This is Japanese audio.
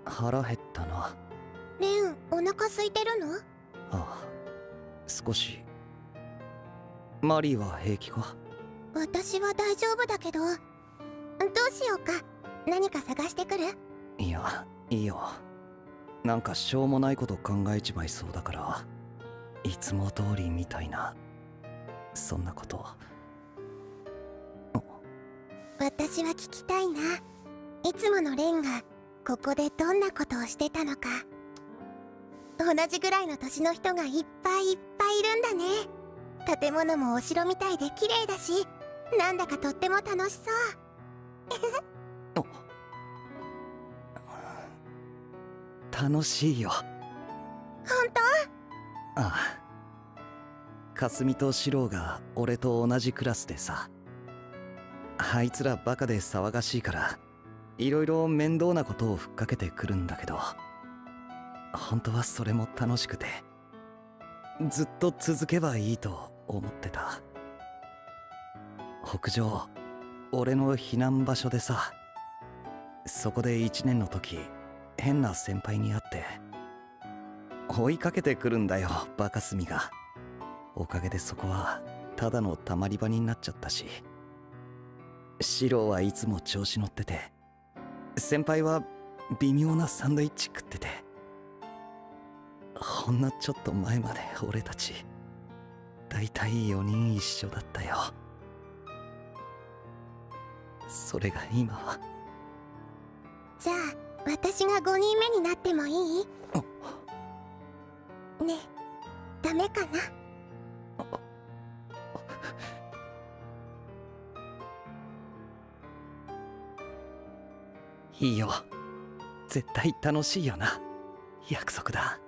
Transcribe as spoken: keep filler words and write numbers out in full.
腹減ったな。 レン、お腹空いてるの？ ああ、少し。マリーは平気か？ 私は大丈夫だけど。どうしようか。何か探してくる？ いや、いいよ。なんかしょうもないこと考えちまいそうだから、いつも通りみたいな、そんなこと。 私は聞きたいな。いつものレンがここでどんなことをしてたのか。同じぐらいの年の人がいっぱいいっぱいいるんだね。建物もお城みたいで綺麗だし、なんだかとっても楽しそう楽しいよ。 本当？ああ。かすみとシローが俺と同じクラスでさ、あいつらバカで騒がしいからいろいろ面倒なことをふっかけてくるんだけど、本当はそれも楽しくてずっと続けばいいと思ってた。北上、俺の避難場所でさ、そこでいちねんの時変な先輩に会って追いかけてくるんだよ、バカスミが。おかげでそこはただのたまり場になっちゃったし、シローはいつも調子乗ってて、先輩は微妙なサンドイッチ食ってて、ほんのちょっと前まで俺たちだいたいよにん一緒だったよ。それが今は。 じゃあ私がごにんめになってもいい？ねえ、ダメかな？ いいよ、絶対楽しいよな。約束だ。